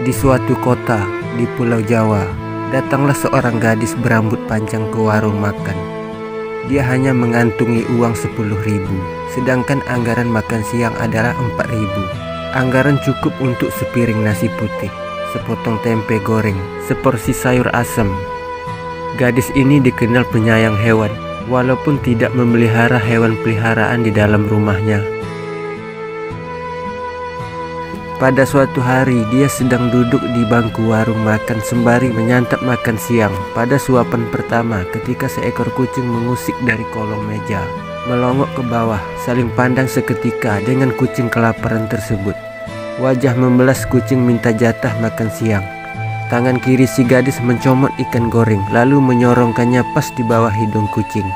Di suatu kota di Pulau Jawa, datanglah seorang gadis berambut panjang ke warung makan. Dia hanya mengantungi uang 10.000, sedangkan anggaran makan siang adalah 4.000. Anggaran cukup untuk sepiring nasi putih, sepotong tempe goreng, seporsi sayur asam. Gadis ini dikenal penyayang hewan, walaupun tidak memelihara hewan peliharaan di dalam rumahnya. Pada suatu hari, dia sedang duduk di bangku warung makan sembari menyantap makan siang. Pada suapan pertama, ketika seekor kucing mengusik dari kolong meja, melongok ke bawah, saling pandang seketika dengan kucing kelaparan tersebut. Wajah membelas kucing minta jatah makan siang. Tangan kiri si gadis mencomot ikan goreng, lalu menyorongkannya pas di bawah hidung kucing.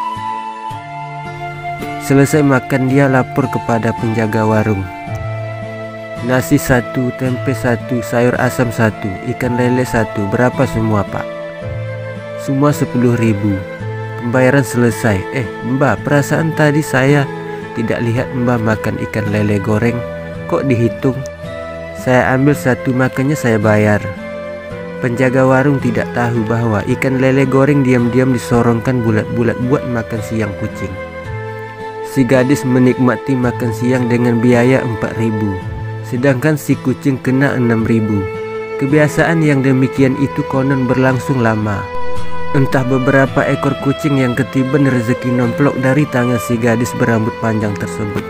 Selesai makan, dia lapor kepada penjaga warung. Nasi 1, tempe 1, sayur asam 1, ikan lele 1, berapa semua pak? Semua 10.000. Pembayaran selesai. Mbak, perasaan tadi saya tidak lihat mbak makan ikan lele goreng. Kok dihitung? Saya ambil 1, makanya saya bayar. Penjaga warung tidak tahu bahwa ikan lele goreng diam-diam disorongkan bulat-bulat buat makan siang kucing. Si gadis menikmati makan siang dengan biaya 4.000. Sedangkan si kucing kena 6.000. Kebiasaan yang demikian itu konon berlangsung lama. Entah beberapa ekor kucing yang ketiban rezeki nomplok dari tangan si gadis berambut panjang tersebut.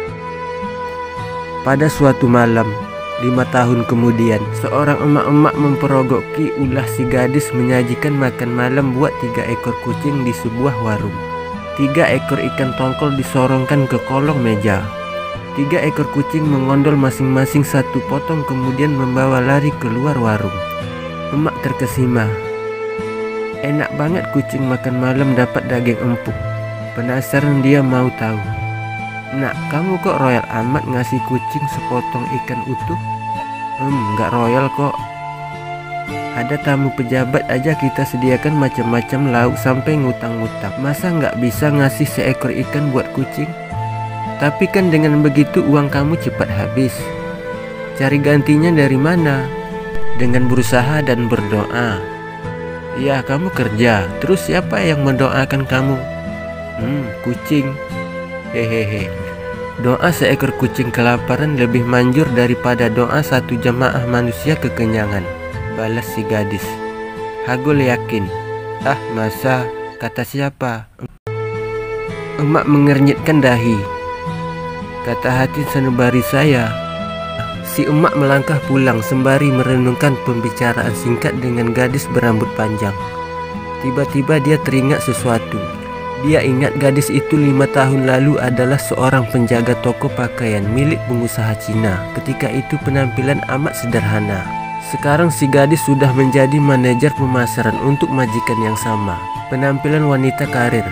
Pada suatu malam, 5 tahun kemudian, seorang emak-emak memperogoki ulah si gadis menyajikan makan malam buat 3 ekor kucing di sebuah warung. 3 ekor ikan tongkol disorongkan ke kolong meja. 3 ekor kucing mengondol masing-masing 1 potong, kemudian membawa lari keluar warung. Emak terkesima. Enak banget kucing makan malam dapat daging empuk. Penasaran dia mau tahu. Nak, kamu kok royal amat ngasih kucing sepotong ikan utuh? Nggak royal kok. Ada tamu pejabat aja kita sediakan macam-macam lauk sampai ngutang-ngutang. Masa nggak bisa ngasih seekor ikan buat kucing? Tapi kan dengan begitu uang kamu cepat habis. Cari gantinya dari mana? Dengan berusaha dan berdoa. Ya, kamu kerja, terus siapa yang mendoakan kamu? Kucing. Hehehe. Doa seekor kucing kelaparan lebih manjur daripada doa 1 jamaah manusia kekenyangan, balas si gadis. Hagul yakin. Masa? Kata siapa? Emak mengernyitkan dahi. Kata hati sanubari saya. Si emak melangkah pulang sembari merenungkan pembicaraan singkat dengan gadis berambut panjang. Tiba-tiba dia teringat sesuatu. Dia ingat gadis itu 5 tahun lalu adalah seorang penjaga toko pakaian milik pengusaha Cina. Ketika itu penampilan amat sederhana. Sekarang si gadis sudah menjadi manajer pemasaran untuk majikan yang sama. Penampilan wanita karir.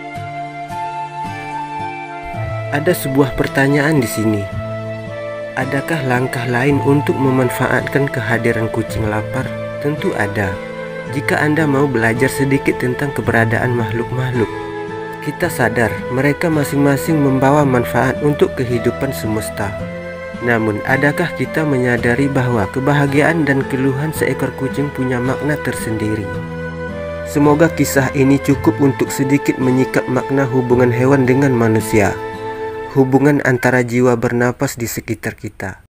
Ada sebuah pertanyaan di sini. Adakah langkah lain untuk memanfaatkan kehadiran kucing lapar? Tentu ada. Jika Anda mau belajar sedikit tentang keberadaan makhluk-makhluk, kita sadar mereka masing-masing membawa manfaat untuk kehidupan semesta. Namun, adakah kita menyadari bahwa kebahagiaan dan keluhan seekor kucing punya makna tersendiri? Semoga kisah ini cukup untuk sedikit menyikap makna hubungan hewan dengan manusia. Hubungan antara jiwa bernapas di sekitar kita.